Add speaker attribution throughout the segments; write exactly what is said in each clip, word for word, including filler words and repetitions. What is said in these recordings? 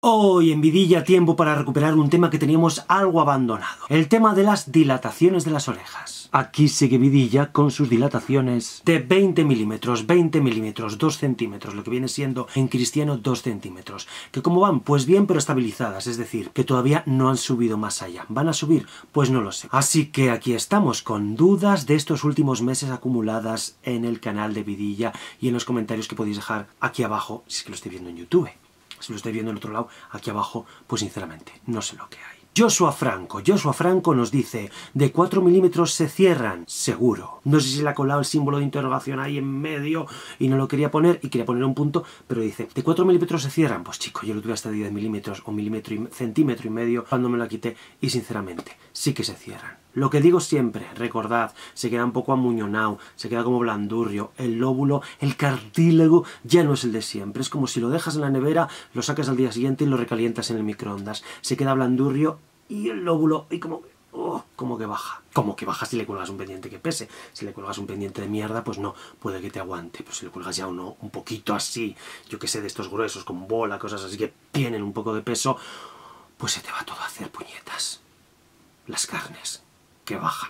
Speaker 1: Hoy en Vidilla tiempo para recuperar un tema que teníamos algo abandonado. El tema de las dilataciones de las orejas. Aquí sigue Vidilla con sus dilataciones de veinte milímetros, veinte milímetros, dos centímetros, lo que viene siendo en cristiano dos centímetros. ¿Que cómo van? Pues bien, pero estabilizadas, es decir, que todavía no han subido más allá. ¿Van a subir? Pues no lo sé. Así que aquí estamos con dudas de estos últimos meses acumuladas en el canal de Vidilla y en los comentarios que podéis dejar aquí abajo, si es que lo estoy viendo en YouTube. Si lo estoy viendo en otro lado, aquí abajo, pues sinceramente, no sé lo que hay. Joshua Franco. Joshua Franco nos dice, de cuatro milímetros se cierran, seguro. No sé si le ha colado el símbolo de interrogación ahí en medio y no lo quería poner y quería poner un punto, pero dice, de cuatro milímetros se cierran. Pues chico, yo lo tuve hasta diez milímetros o milímetro y centímetro y medio cuando me la quité y sinceramente, sí que se cierran. Lo que digo siempre, recordad, se queda un poco amuñonado, se queda como blandurrio, el lóbulo, el cartílago ya no es el de siempre, es como si lo dejas en la nevera, lo sacas al día siguiente y lo recalientas en el microondas, se queda blandurrio y el lóbulo, y como, oh, como que baja, como que baja si le cuelgas un pendiente que pese, si le cuelgas un pendiente de mierda, pues no, puede que te aguante, pero si le cuelgas ya uno un poquito así, yo que sé, de estos gruesos, con bola, cosas así que tienen un poco de peso, pues se te va todo a hacer puñetas, las carnes que bajan.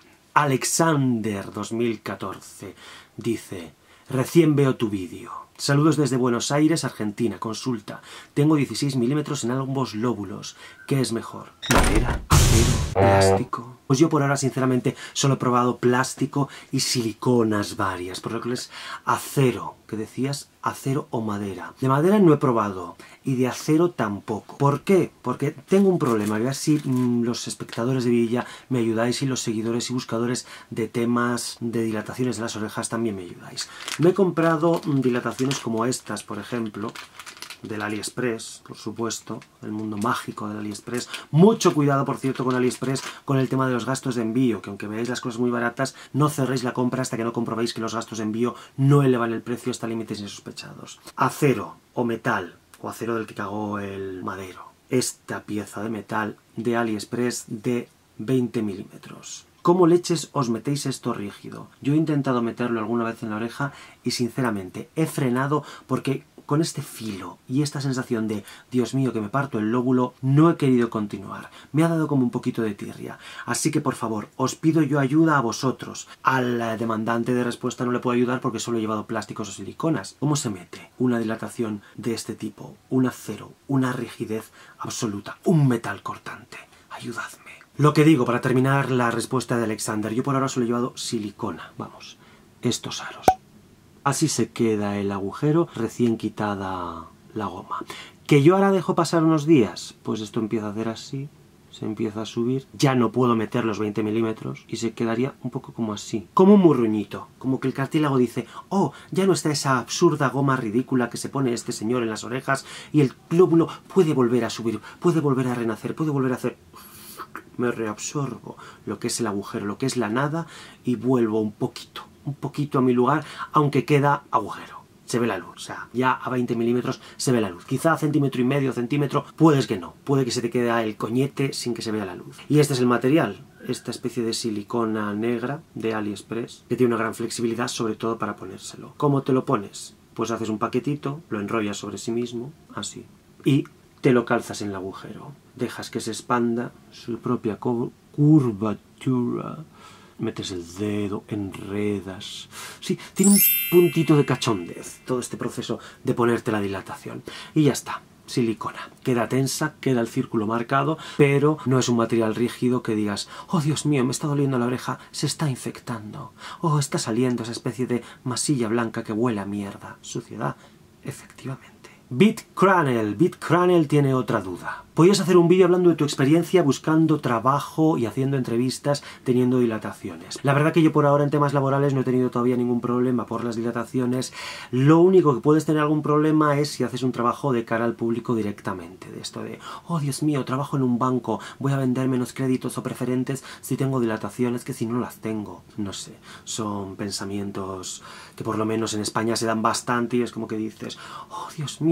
Speaker 1: Alexander dos mil catorce dice, recién veo tu vídeo. Saludos desde Buenos Aires, Argentina. Consulta. Tengo dieciséis milímetros en ambos lóbulos. ¿Qué es mejor? ¿Madera? ¿Acero? ¿Plástico? Pues yo por ahora, sinceramente, solo he probado plástico y siliconas varias. Por lo que es acero. ¿Qué decías? Acero o madera. De madera no he probado. Y de acero tampoco. ¿Por qué? Porque tengo un problema. A ver si mmm, los espectadores de Vidilla me ayudáis y los seguidores y buscadores de temas de dilataciones de las orejas también me ayudáis. Me he comprado mmm, dilataciones como estas, por ejemplo, del AliExpress, por supuesto, el mundo mágico del AliExpress. Mucho cuidado, por cierto, con AliExpress, con el tema de los gastos de envío, que aunque veáis las cosas muy baratas, no cerréis la compra hasta que no comprobéis que los gastos de envío no elevan el precio hasta límites insospechados. Acero o metal, o acero del que cagó el madero. Esta pieza de metal de AliExpress de veinte milímetros. ¿Cómo leches os metéis esto rígido? Yo he intentado meterlo alguna vez en la oreja y sinceramente he frenado porque con este filo y esta sensación de Dios mío que me parto el lóbulo no he querido continuar. Me ha dado como un poquito de tirria. Así que por favor, os pido yo ayuda a vosotros. Al demandante de respuesta no le puedo ayudar porque solo he llevado plásticos o siliconas. ¿Cómo se mete una dilatación de este tipo? Un acero, una rigidez absoluta, un metal cortante. Ayudadme. Lo que digo, para terminar la respuesta de Alexander, yo por ahora solo he llevado silicona, vamos, estos aros. Así se queda el agujero recién quitada la goma. ¿Que yo ahora dejo pasar unos días? Pues esto empieza a hacer así, se empieza a subir, ya no puedo meter los veinte milímetros y se quedaría un poco como así, como un murruñito, como que el cartílago dice, oh, ya no está esa absurda goma ridícula que se pone este señor en las orejas y el glóbulo puede volver a subir, puede volver a renacer, puede volver a hacer... Me reabsorbo lo que es el agujero, lo que es la nada y vuelvo un poquito, un poquito a mi lugar, aunque queda agujero. Se ve la luz, o sea, ya a veinte milímetros se ve la luz. Quizá a centímetro y medio, centímetro, puedes que no. Puede que se te quede el coñete sin que se vea la luz. Y este es el material, esta especie de silicona negra de AliExpress, que tiene una gran flexibilidad, sobre todo para ponérselo. ¿Cómo te lo pones? Pues haces un paquetito, lo enrollas sobre sí mismo, así, y te lo calzas en el agujero. Dejas que se expanda su propia curvatura. Metes el dedo, enredas... Sí, tiene un puntito de cachondez todo este proceso de ponerte la dilatación. Y ya está, silicona. Queda tensa, queda el círculo marcado, pero no es un material rígido que digas, oh Dios mío, me está doliendo la oreja, se está infectando. Oh, está saliendo esa especie de masilla blanca que huele a mierda. Suciedad, efectivamente. BitCranel. BitCranel tiene otra duda. ¿Podrías hacer un vídeo hablando de tu experiencia buscando trabajo y haciendo entrevistas teniendo dilataciones? La verdad que yo por ahora en temas laborales no he tenido todavía ningún problema por las dilataciones. Lo único que puedes tener algún problema es si haces un trabajo de cara al público directamente. De esto de, oh Dios mío, trabajo en un banco, voy a vender menos créditos o preferentes si tengo dilataciones que si no las tengo. No sé, son pensamientos que por lo menos en España se dan bastante y es como que dices, oh Dios mío,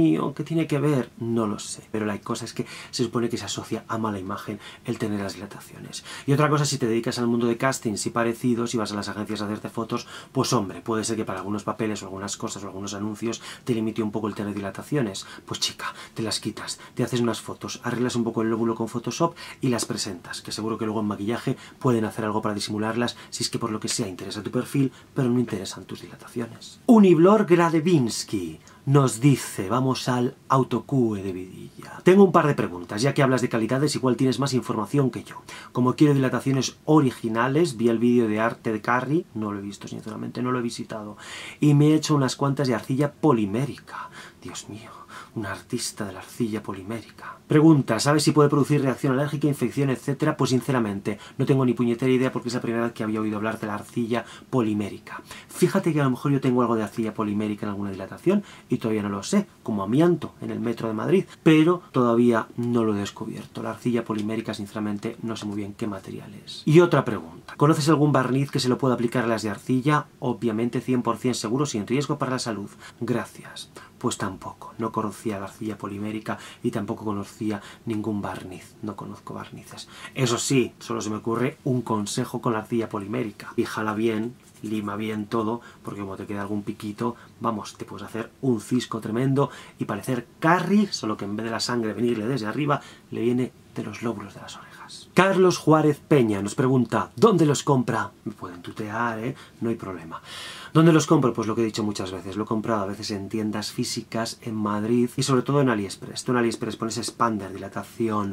Speaker 1: mío, ¿qué tiene que ver? No lo sé, pero la cosa es que se supone que se asocia a mala imagen el tener las dilataciones. Y otra cosa, si te dedicas al mundo de castings y parecidos y vas a las agencias a hacerte fotos, pues hombre, puede ser que para algunos papeles o algunas cosas o algunos anuncios te limite un poco el tener dilataciones. Pues chica, te las quitas, te haces unas fotos, arreglas un poco el lóbulo con Photoshop y las presentas, que seguro que luego en maquillaje pueden hacer algo para disimularlas si es que por lo que sea interesa tu perfil, pero no interesan tus dilataciones. Uniblor Gradevinsky nos dice, vamos al autocue de vidilla. Tengo un par de preguntas, ya que hablas de calidades, igual tienes más información que yo. Como quiero dilataciones originales, vi el vídeo de arte de Carrie, no lo he visto sinceramente, no lo he visitado, y me he hecho unas cuantas de arcilla polimérica. Dios mío, una artista de la arcilla polimérica. Pregunta, ¿sabes si puede producir reacción alérgica, infección, etcétera? Pues sinceramente, no tengo ni puñetera idea porque es la primera vez que había oído hablar de la arcilla polimérica. Fíjate que a lo mejor yo tengo algo de arcilla polimérica en alguna dilatación y todavía no lo sé, como amianto en el metro de Madrid, pero todavía no lo he descubierto. La arcilla polimérica, sinceramente, no sé muy bien qué material es. Y otra pregunta, ¿conoces algún barniz que se lo pueda aplicar a las de arcilla? Obviamente cien por cien seguro, sin riesgo para la salud. Gracias. Pues tampoco, no conocía la arcilla polimérica y tampoco conocía ningún barniz, no conozco barnices. Eso sí, solo se me ocurre un consejo con la arcilla polimérica. Fíjala bien, lima bien todo, porque como te queda algún piquito, vamos, te puedes hacer un cisco tremendo y parecer Carrie, solo que en vez de la sangre venirle desde arriba, le viene de los lóbulos de las orejas. Carlos Juárez Peña nos pregunta, ¿dónde los compra? Me pueden tutear, ¿eh? No hay problema. ¿Dónde los compro? Pues lo que he dicho muchas veces, lo he comprado a veces en tiendas físicas, en Madrid y sobre todo en AliExpress. Tú en AliExpress pones expander, dilatación,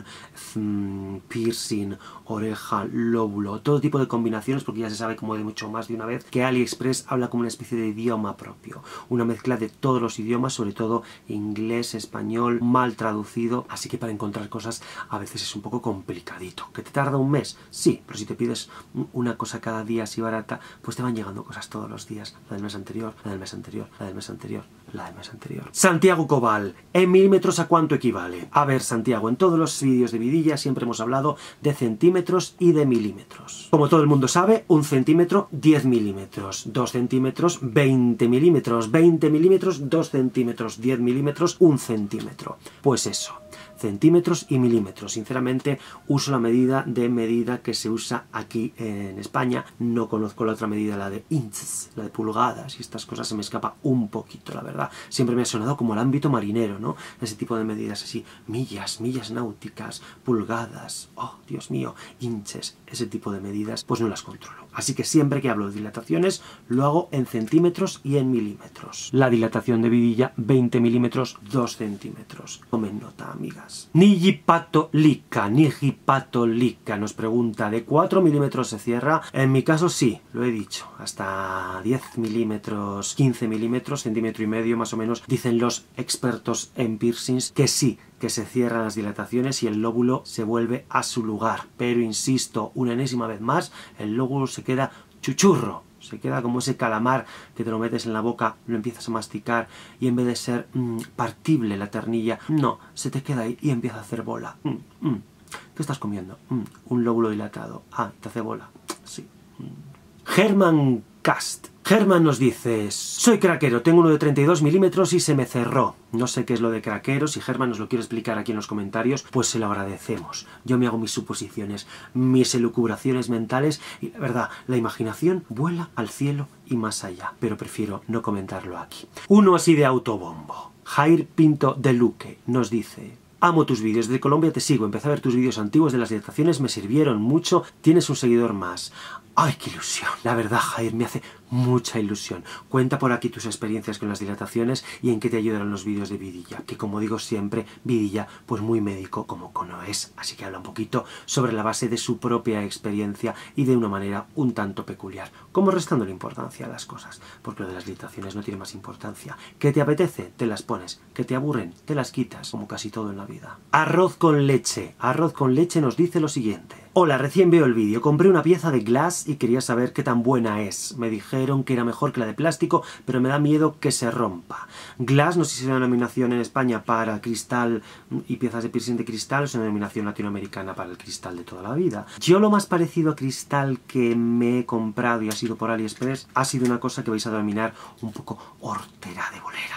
Speaker 1: mmm, piercing, oreja, lóbulo, todo tipo de combinaciones, porque ya se sabe, como he dicho más de una vez, que AliExpress habla como una especie de idioma propio, una mezcla de todos los idiomas, sobre todo inglés, español, mal traducido, así que para encontrar cosas a veces es un poco complicadito. ¿Que te tarda un mes? Sí, pero si te pides una cosa cada día así barata, pues te van llegando cosas todos los días. La del mes anterior, la del mes anterior, la del mes anterior, la del mes anterior. Santiago Cobal, ¿en milímetros a cuánto equivale? A ver, Santiago, en todos los vídeos de vidilla siempre hemos hablado de centímetros y de milímetros. Como todo el mundo sabe, un centímetro, diez milímetros, dos centímetros, veinte milímetros, veinte milímetros, dos centímetros, diez milímetros, un centímetro. Pues eso. Centímetros y milímetros. Sinceramente uso la medida de medida que se usa aquí en España. No conozco la otra medida, la de inches, la de pulgadas y estas cosas, se me escapa un poquito, la verdad. Siempre me ha sonado como el ámbito marinero, ¿no? Ese tipo de medidas así, millas, millas náuticas, pulgadas, oh, Dios mío, inches, ese tipo de medidas, pues no las controlo. Así que siempre que hablo de dilataciones, lo hago en centímetros y en milímetros. La dilatación de vidilla, veinte milímetros, dos centímetros. Tomen nota, amigas. Nijipatolika, Nijipatolika nos pregunta, ¿de cuatro milímetros se cierra? En mi caso sí, lo he dicho, hasta diez milímetros, quince milímetros, centímetro y medio más o menos, dicen los expertos en piercings que sí, que se cierran las dilataciones y el lóbulo se vuelve a su lugar. Pero insisto, una enésima vez más, el lóbulo se queda chuchurro. Se queda como ese calamar que te lo metes en la boca, lo empiezas a masticar y en vez de ser mmm, partible la ternilla, no, se te queda ahí y empieza a hacer bola. Mm, mm. ¿Qué estás comiendo? Mm, un lóbulo dilatado. Ah, te hace bola. Sí. Mm. Germán Cast. Germán nos dice, soy craquero, tengo uno de treinta y dos milímetros y se me cerró. No sé qué es lo de craquero, si Germán nos lo quiere explicar aquí en los comentarios, pues se lo agradecemos. Yo me hago mis suposiciones, mis elucubraciones mentales y la verdad, la imaginación vuela al cielo y más allá, pero prefiero no comentarlo aquí. Uno así de autobombo. Jair Pinto de Luque nos dice, amo tus vídeos, desde Colombia te sigo, empecé a ver tus vídeos antiguos de las dilataciones, me sirvieron mucho, tienes un seguidor más. ¡Ay, qué ilusión! La verdad, Jair, me hace mucha ilusión. Cuenta por aquí tus experiencias con las dilataciones y en qué te ayudarán los vídeos de vidilla, que como digo siempre, vidilla, pues muy médico como cono es, así que habla un poquito sobre la base de su propia experiencia y de una manera un tanto peculiar, como restando la importancia a las cosas, porque lo de las dilataciones no tiene más importancia. ¿Qué te apetece? Te las pones. ¿Qué te aburren? Te las quitas, como casi todo en la vida. Arroz con leche. Arroz con leche nos dice lo siguiente. Hola, recién veo el vídeo, compré una pieza de Glass y quería saber qué tan buena es. Me dijeron que era mejor que la de plástico, pero me da miedo que se rompa. Glass, no sé si es una denominación en España para cristal y piezas de piercing de cristal, o es una denominación latinoamericana para el cristal de toda la vida. Yo lo más parecido a cristal que me he comprado y ha sido por AliExpress, ha sido una cosa que vais a denominar un poco hortera de bolera.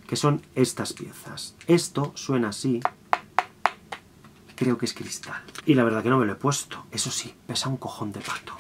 Speaker 1: que son estas piezas. Esto suena así. Creo que es cristal. Y la verdad que no me lo he puesto. Eso sí, pesa un cojón de pato.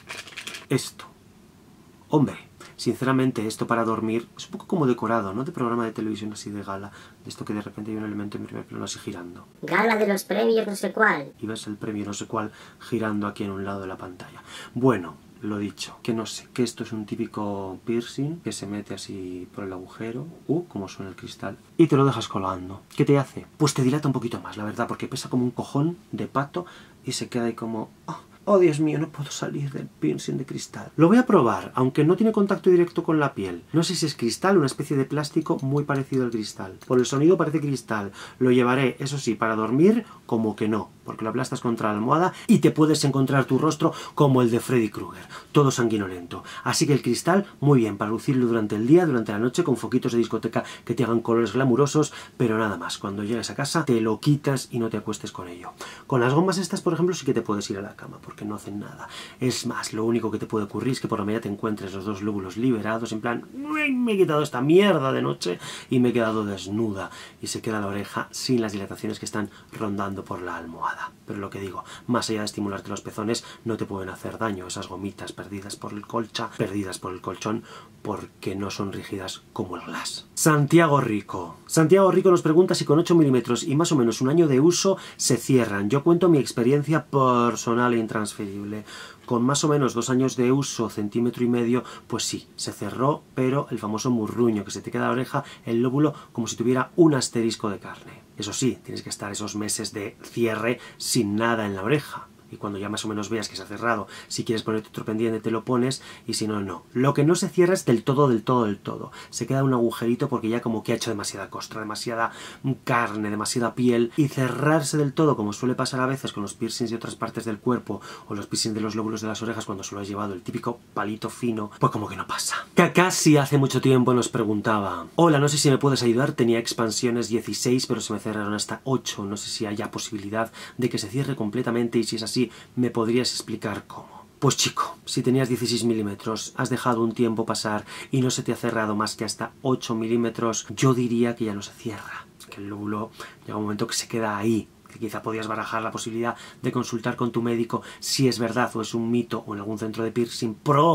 Speaker 1: Esto. Hombre, sinceramente esto para dormir es un poco como decorado, ¿no? De programa de televisión así de gala. De esto que de repente hay un elemento en primer plano así girando.
Speaker 2: Gala de los premios no sé cuál.
Speaker 1: Y ves el premio no sé cuál girando aquí en un lado de la pantalla. Bueno, lo dicho, que no sé, que esto es un típico piercing que se mete así por el agujero. Uh, como suena el cristal. Y te lo dejas colgando. ¿Qué te hace? Pues te dilata un poquito más, la verdad, porque pesa como un cojón de pato y se queda ahí como... Oh, oh, Dios mío, no puedo salir del piercing de cristal. Lo voy a probar, aunque no tiene contacto directo con la piel. No sé si es cristal, una especie de plástico muy parecido al cristal. Por el sonido parece cristal. Lo llevaré, eso sí, para dormir, como que no, porque lo aplastas contra la almohada y te puedes encontrar tu rostro como el de Freddy Krueger, todo sanguinolento. Así que el cristal, muy bien, para lucirlo durante el día, durante la noche, con foquitos de discoteca que te hagan colores glamurosos, pero nada más. Cuando llegues a casa, te lo quitas y no te acuestes con ello. Con las gomas estas, por ejemplo, sí que te puedes ir a la cama, porque que no hacen nada. Es más, lo único que te puede ocurrir es que por la mañana te encuentres los dos lóbulos liberados, en plan, me he quitado esta mierda de noche y me he quedado desnuda, y se queda la oreja sin las dilataciones que están rondando por la almohada. Pero lo que digo, más allá de estimularte los pezones, no te pueden hacer daño esas gomitas perdidas por el colcha, perdidas por el colchón, porque no son rígidas como el glass. Santiago Rico. Santiago Rico nos pregunta si con ocho milímetros y más o menos un año de uso se cierran. Yo cuento mi experiencia personal e intransferible. Con más o menos dos años de uso, centímetro y medio, pues sí, se cerró, pero el famoso murruño, que se te queda la oreja, el lóbulo, como si tuviera un asterisco de carne. Eso sí, tienes que estar esos meses de cierre sin nada en la oreja. Y cuando ya más o menos veas que se ha cerrado, si quieres ponerte otro pendiente te lo pones, y si no, no. Lo que no se cierra es del todo, del todo, del todo. Se queda un agujerito porque ya como que ha hecho demasiada costra, demasiada carne, demasiada piel, y cerrarse del todo, como suele pasar a veces con los piercings de otras partes del cuerpo, o los piercings de los lóbulos de las orejas cuando solo has llevado el típico palito fino, pues como que no pasa. Kakashi hace mucho tiempo nos preguntaba: hola, no sé si me puedes ayudar, tenía expansiones dieciséis, pero se me cerraron hasta ocho, no sé si haya posibilidad de que se cierre completamente, y si es así, ¿me podrías explicar cómo? Pues chico, si tenías dieciséis milímetros, has dejado un tiempo pasar y no se te ha cerrado más que hasta ocho milímetros, yo diría que ya no se cierra, que el lóbulo llega un momento que se queda ahí, que quizá podías barajar la posibilidad de consultar con tu médico si es verdad o es un mito, o en algún centro de piercing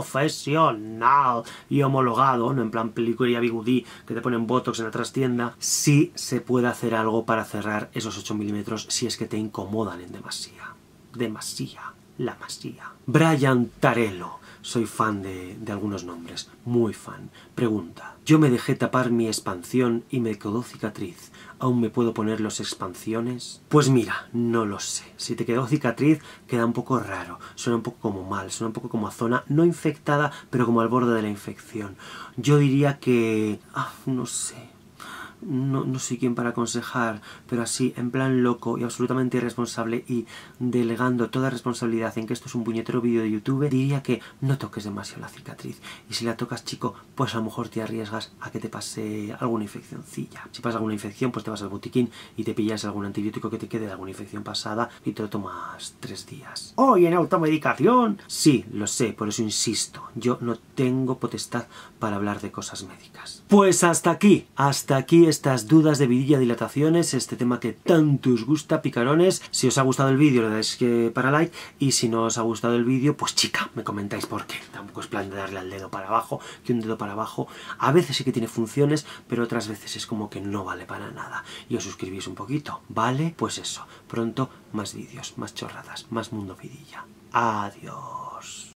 Speaker 1: profesional y homologado, no en plan peluquería bigudí que te ponen botox en la trastienda, si se puede hacer algo para cerrar esos ocho milímetros si es que te incomodan en demasía. Demasía, la masía. Brian Tarello. Soy fan de, de algunos nombres, muy fan. Pregunta: yo me dejé tapar mi expansión y me quedó cicatriz. ¿Aún me puedo poner los expansiones? Pues mira, no lo sé. Si te quedó cicatriz, queda un poco raro. Suena un poco como mal, suena un poco como a zona no infectada, pero como al borde de la infección. Yo diría que... ah, no sé... No, no soy quien para aconsejar, pero así, en plan loco y absolutamente irresponsable y delegando toda responsabilidad en que esto es un puñetero vídeo de YouTube, diría que no toques demasiado la cicatriz. Y si la tocas, chico, pues a lo mejor te arriesgas a que te pase alguna infeccioncilla. Si pasa alguna infección, pues te vas al botiquín y te pillas algún antibiótico que te quede de alguna infección pasada y te lo tomas tres días. ¡Oh, y en automedicación! Sí, lo sé, por eso insisto. Yo no tengo potestad para hablar de cosas médicas. Pues hasta aquí, hasta aquí estas dudas de vidilla, dilataciones, este tema que tanto os gusta, picarones. Si os ha gustado el vídeo, le dais que para like, y si no os ha gustado el vídeo, pues chica, me comentáis por qué. Tampoco es plan de darle al dedo para abajo, que un dedo para abajo a veces sí que tiene funciones, pero otras veces es como que no vale para nada. Y os suscribís un poquito, ¿vale? Pues eso, pronto más vídeos, más chorradas, más mundo vidilla. Adiós.